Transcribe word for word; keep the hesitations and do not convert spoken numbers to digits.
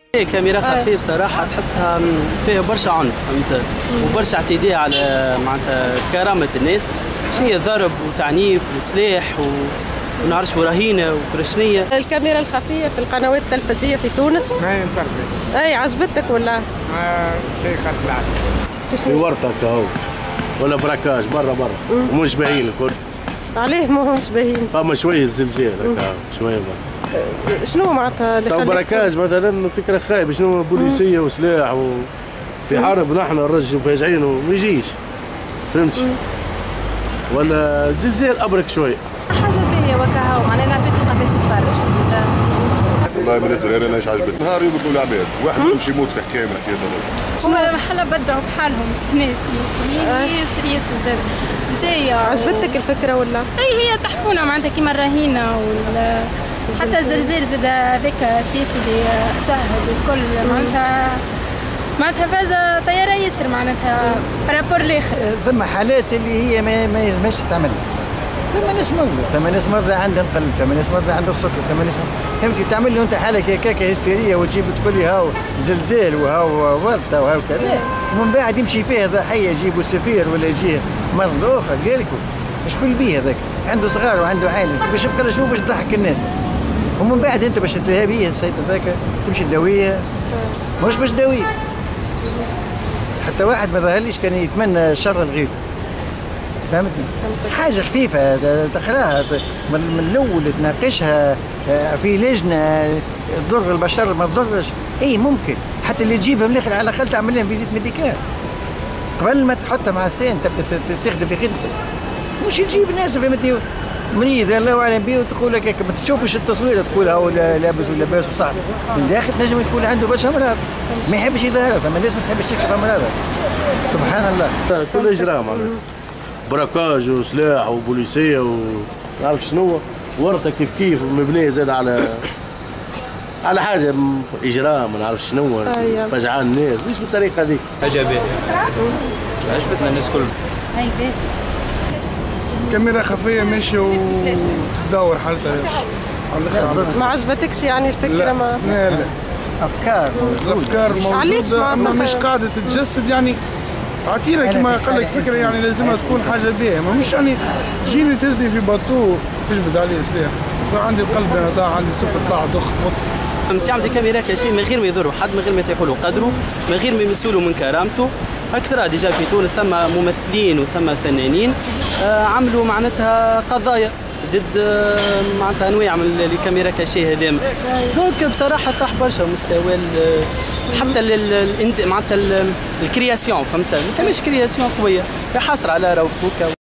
كاميرا خفية بصراحة تحسها فيها برشا عنف فهمت وبرشا اعتداء على معناتها كرامة الناس. شنو هي ضرب وتعنيف وسلاح و ونعرفش ورهينه وكرشنيه. الكاميرا الخفيه في القنوات التلفزيونيه في تونس. ما ينترفي. اي عجبتك ولا؟ ما شيء خارج العاده. في ورطك اهو ولا براكاج برا برا ومش باهيين الكل. عليه ما همش باهيين؟ فما شويه زلزال هكا شويه برا. شنو معناتها اللي خليك؟ براكاج مثلا فكره خايبه شنو بوليسيه وسلاح وفي حرب نحن الرجل فاجعين وما يجيش فهمتي؟ ولا زلزال ابرك شويه. حاجه باهيه وكهو معناها العباد تلقى باش تتفرج. والله بالنسبه لي انا ايش عجبتني نهار يوم يقولوا العباد واحد يمشي يموت في حكايه من حكايات هما محلة بدعوا بحالهم الناس ياسرين ياسر زاد جايه. عجبتك الفكره ولا؟ اي هي تحفونا معناتها كيما الرهينه ولا حتى الزلزال زاد هذاك السياسي اللي شاهد والكل معناتها معناتها فاز طياره ياسر معناتها برابور الاخر. ثم حالات اللي هي ما, ما يلزمهاش تعمل. ثم ناس مرضى، ثم ناس مرضى عندها القلب، ثم ناس مرضى عندها السكر، ثم ناس فهمتي تعمل له انت حالك هكاك هستيريه وتجيب تقول لي هاو زلزال وهاو ورطه وهاو كذا ومن بعد يمشي فيها ضحيه يجيبوا سفير ولا يجيه مرض اخر قالكوا شكون بيه هذاك؟ عنده صغار وعنده عائله باش يبقى شنو باش تضحك الناس؟ ومن بعد انت باش تلهى بيه السيد هذاك تمشي تداويه مش باش تداويه. حتى واحد ما ظهرليش كان يتمنى شر الغير. فهمتني؟ حاجة خفيفة تقراها من الأول تناقشها في لجنة تضر البشر ما تضرش، اي ممكن حتى اللي تجيبها من الآخر على الأقل تعمل لهم فيزيت ميديكال قبل ما تحطها مع السين تبدا تخدم في خدمتك. مش تجيب ناس فهمتني مريض الله أعلم به وتقول لك ما تشوفش التصوير تقول هو لابس ولا لاباس وصاحبه من الداخل تنجم تكون عنده برشا أمراض ما يحبش يظهرها. فما الناس ما تحبش تكشف أمراضها سبحان الله. كل إجرام معناتها براكاج وسلاح وبوليسيه و نعرف شنو ورطه كيف كيف مبنيه زاد على على حاجه اجرام ما نعرف شنو فجعان الناس مش بالطريقه هذيك. حاجه باهيه عجبتنا الناس كلهم. هاي باهي. كاميرا خفيه ماشيه وتدور حالتها ما عجبتكش يعني الفكره؟ لا ما لا افكار الافكار موجوده اما مش قاعده تتجسد يعني. اعطينا كما قال لك فكره يعني لازمها تكون حاجه باهيه ما مش يعني تجيني تهزني في باتو تجبد عليه سلاح. عندي القلب انا طاح عندي السكر طلع ضخ انت عندك كاميرا كشيء من غير ما يضروا حد من غير ما يطيحوا له قدره من غير ما يمسوا من كرامته. اكثر ديجا في تونس ثم ممثلين وثم فنانين آه عملوا معناتها قضايا ضد آه معناتها انواع من الكاميرا كاشي هذام. دونك بصراحه طاح برشا مستوى حتى ال معناتها الكرياسيون فهمت ما كانش كرياسيون قويه حصر على روف كوكا.